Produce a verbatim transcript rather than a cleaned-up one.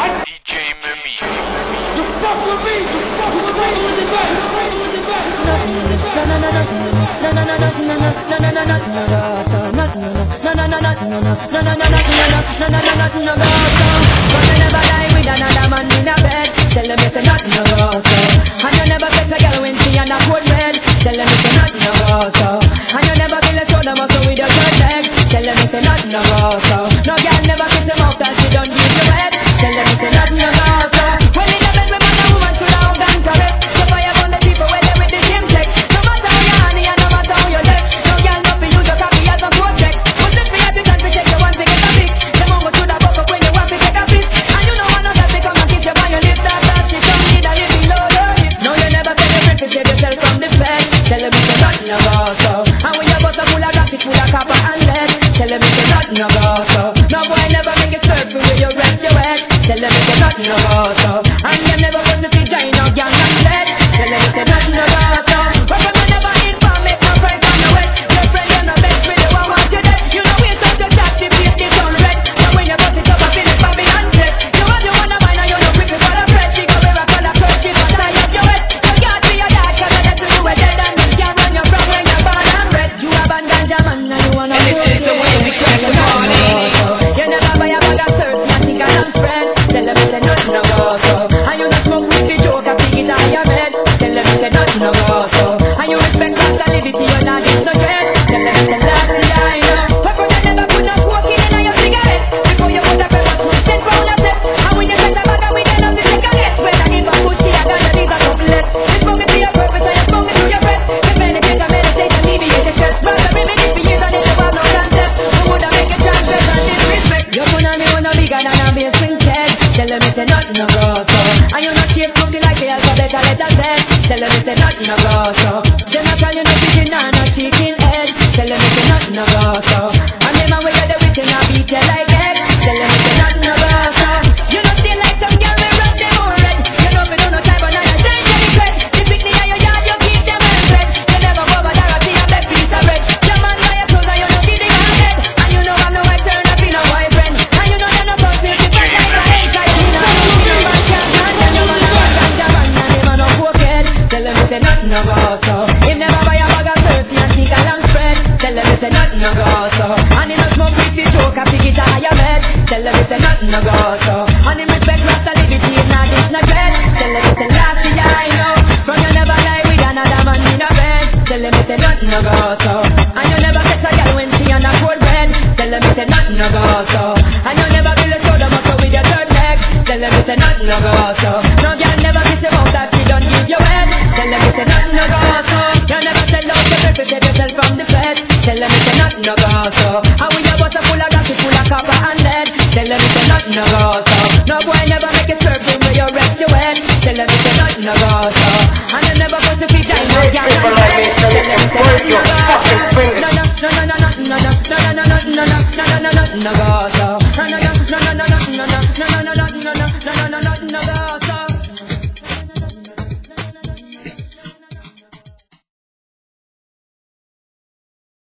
D J Mimi. You fuck with me, you fuck with me with the back, with the back. No no no no no no no no no no no no no no no no no but you never lie with another man in a bed. Tell them it's a nothing no go so. And you never get a girl when she and a cold red. Tell them it's a nothing no go so. And you never feel a shoulder muscle with your third leg. Tell them it's a nothing no go so. No girl never kiss him out that she don't give you head. Tell them it's a nothing no go so. When in the bed with man and woman should have done for rest. You fire on the people where they with the same sex. No matter how you honey and no matter how you left. No girl nothing you just happy as a project. But if we have to time to check you want to get a fix. Them on go to the buck up when you want to take a piss. And you know one of that they come and kiss you by your lips. That that she don't need a little below your hip. No you never tell your friend to save yourself from the fed. Tell them it's a nothing no go so. And when your butter full of gas it full of copper and lead. Tell them it's a nothing no go so. No boy never make it slurp with you rest your head. Tell them it's a nothing no go so. And you never go to the giant no gang and sled. Tell them it's a nothing no go so. But you never inform make no price on the wet. Your friend you're not best with you I want you dead. You know it's not your chat if you get on red. So when you bust it up I feel it for me hundred. You want you wanna mind and you know quick for the press. You go where I call a search it but tie up your head. You can't be a yard cause I let you do it dead. And you can't run your from when you're born and red. You have a ganja man and you wanna. And this is the way we crash the party. You never buy a bag of thirst and think I don't spread. Tell them it's a nothing no go so. And you not smoke with the joke and pick it on your head. Tell them it's a nothing no go so. And you respect Rasta liberty you not get no dread. Tell them it's a lassie I know. But you never put no cocaine in your cigarette. Before you put a pepper smoke ten pound of cess. And when you set a bag we then have to take a guess. When I give a push here and you leave a couple less. You smoke it to your purpose and you smoke it to your breast. You meditate and meditate and alleviate the stress. But the remedy for years and if you have no concept. You woulda make it transgress and disrespect. You put on me one no bigger than a base swing head. Tell them it's a nothing no go so. And you not shape cookie like the alphabet a letter Z. Tell them it's a nothing no go so. Them not call you no pigeon and no chicken head. Tell them it's a nothing no go so. And them a way you the witch and a beat you like head. Tell them it's a nothing no go so. You not stay like some girl we rub them on red. You know we do no time but now you change any cred. You pick the eye your yard you keep them in red. You never go over Dorothy and black piece of bread. Your man buy your clothes and you don't give the man head. And you know I'm no white turn up in a boyfriend. And you know you no fuck me if I like a head. Tell them it's a nothing no go so. He never buy a bag of thirsty and think a long spread. Tell them it's a nothing no go so. And he no smoke with the joke and pick it on your bed. Tell them it's a nothing no go so. And he respect Rasta liberty if not this no dread. Tell them it's a lassie I know. From you never lie with another man in a bed. Tell them it's a nothing no go so. And you never get a girl when she on a cold bed. Tell them it's a nothing no go so. And you never feel a shoulder muscle with your third leg. Tell them it's a nothing no go so. No girl never kiss you out that she don't give you head. Tell them it's a nothing no go so. You never sell out the paper, save yourself from the fed. Tell them it's a nothing no go so. And when your butter full of gas, full of copper and lead. Tell them it's a nothing no go so. No boy never make it circle where you rest your head. Tell them it's a nothing no go so. And you never go to feed giant no gang and head. Tell them it's a nothing no go so. No no no no no no no no no no no no no no no no no go so. No no no no no no.